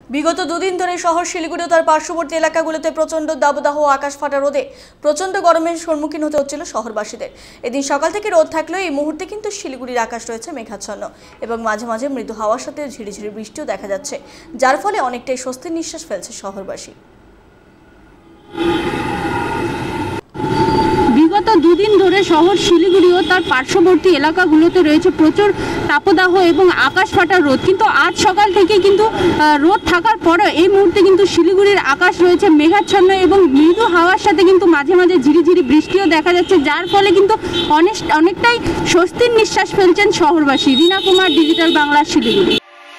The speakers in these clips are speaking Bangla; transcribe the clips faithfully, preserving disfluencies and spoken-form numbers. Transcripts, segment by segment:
বিগত দুদিন ধরে শহর শিলিগুড়ি ও তার পার্শ্ববর্তী এলাকাগুলোতে প্রচণ্ড দাবদাহ ও আকাশ ফাটা রোদে প্রচণ্ড গরমের সম্মুখীন হতে হচ্ছিল শহরবাসীদের। এদিন সকাল থেকে রোদ থাকলেও এই মুহূর্তে কিন্তু শিলিগুড়ির আকাশ রয়েছে মেঘাচ্ছন্ন এবং মাঝে মাঝে মৃদু হাওয়ার সাথে ঝিরিঝিরি বৃষ্টিও দেখা যাচ্ছে, যার ফলে অনেকটাই স্বস্তির নিঃশ্বাস ফেলছে শহরবাসী। বিগত দুদিন ধরে শহর শিলিগুড়ি ও তার পার্শ্ববর্তী এলাকাগুলোতে রয়েছে প্রচুর তাপদাহ এবং আকাশ ফাটা রোদ, কিন্তু আজ সকাল থেকে কিন্তু রোদ থাকার পরেও এই মুহূর্তে কিন্তু শিলিগুড়ির আকাশ রয়েছে মেঘাচ্ছন্ন এবং মৃদু হাওয়ার সাথে কিন্তু মাঝে মাঝে ঝিরিঝিরি বৃষ্টিও দেখা যাচ্ছে, যার ফলে কিন্তু অনেক অনেকটাই স্বস্তির নিঃশ্বাস ফেলছেন শহরবাসী। রিনা কুমার, ডিজিটাল বাংলা, শিলিগুড়ি।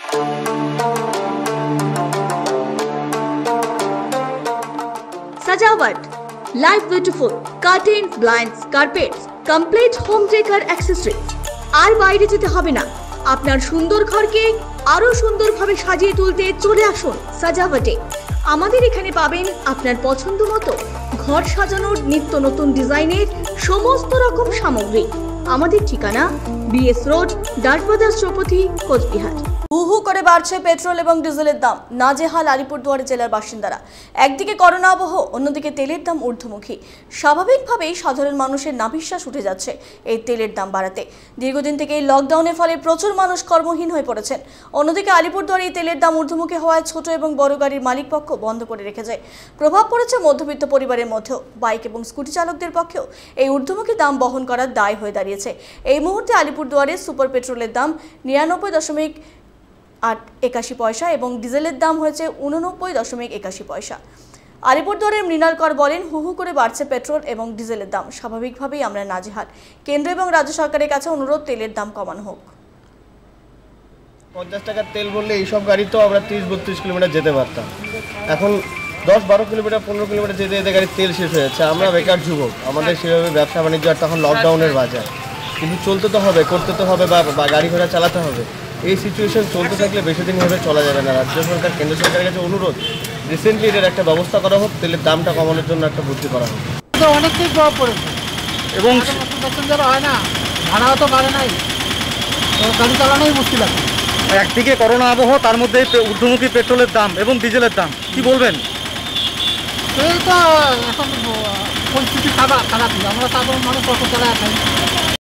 সাজাওয়াট, light beautiful, curtains, blinds, carpets, complete home decor accessories. আর বাইরে যেতে হবে না, আপনার সুন্দর ঘরকে আরো সুন্দরভাবে সাজিয়ে তুলতে চলে আসুন সাজাওয়াটে। আমাদের এখানে পাবেন আপনার পছন্দ মতো ঘর সাজানোর নিত্য নতুন ডিজাইনের সমস্ত রকম সামগ্রী। আমাদের ঠিকানা বিএস রোড, ডাটবাজার চৌপতি, কোচবিহার। হু হু করে বাড়ছে পেট্রোল এবং ডিজেলের দাম, নাজেহাল আলিপুরদুয়ার জেলার বাসিন্দারা। একদিকে করোনা আবহ, অন্যদিকে তেলের দাম ঊর্ধ্বমুখী। স্বাভাবিকভাবেই সাধারণ মানুষের নাভিশ্বাস উঠে যাচ্ছে এই তেলের দাম বাড়াতে। দীর্ঘদিন থেকে এই লকডাউনের ফলে প্রচুর মানুষ কর্মহীন হয়ে পড়েছেন। অন্যদিকে আলিপুরদুয়ারে এই তেলের দাম ঊর্ধ্বমুখী হওয়ায় ছোট এবং বড় গাড়ির মালিকপক্ষ বন্ধ করে রেখেছে। প্রভাব পড়েছে মধ্যবিত্ত পরিবারের মধ্যেও। বাইক এবং স্কুটি চালকদের পক্ষেও এই ঊর্ধ্বমুখী দাম বহন করার দায় হয়ে দাঁড়িয়েছে। এই মুহূর্তে আলিপুরদুয়ারে সুপার পেট্রোলের দাম নিরানব্বই দশমিক আট একাশি পয়সা এবং ডিজেলের দাম হয়েছে উননব্বই দশমিক একাশি পয়সা। আলিপুরদুয়ারের মৃণাল কর বলেন, হু হু করে বাড়ছে পেট্রোল এবং ডিজেলের দাম, স্বাভাবিকভাবেই আমরা নাজেহাল। কেন্দ্র এবং রাজ্য সরকারের কাছে অনুরোধ, তেলের দাম কমানো হোক। পঞ্চাশ টাকার তেল বললে এইসব গাড়ি তো আমরা তিরিশ বত্রিশ কিলোমিটার যেতে পারতাম। এখন দশ বারো কিলোমিটার পনেরো কিলোমিটার যেতে যেতে গাড়ির তেল শেষ হয়ে যাচ্ছে। আমরা বেকার যুবক, আমাদের সেভাবে ব্যবসা বাণিজ্য, আর তখন লকডাউনের বাজার, কিন্তু চলতে তো হবে, করতে তো হবে, বা গাড়ি ঘোড়া চালাতে হবে। এই সিচুয়েশন চলতে থাকলে বেশি দিন ভাবে চলা যাবে না। রাজ্য সরকার, কেন্দ্র সরকারের কাছে অনুরোধ, রিসেন্টলি এর একটা ব্যবস্থা করা হোক, তেলের দামটা কমানোর জন্য একটা বুদ্ধি করা হোক। অনেকটাই প্রভাব পড়েছে এবং প্যাসেঞ্জার হয় না, ভাড়াও তো বাড়ে নাই, গাড়ি চালানোই মুশকিল আছে। একদিকে করোনা আবহ, তার মধ্যে ঊর্ধ্বমুখী পেট্রোলের দাম এবং ডিজেলের দাম, কি বলবেন? এই তো এখন পরিস্থিতি খারাপ খারাপই, আমরা সাধারণ মানুষ অটো চালায় খাই।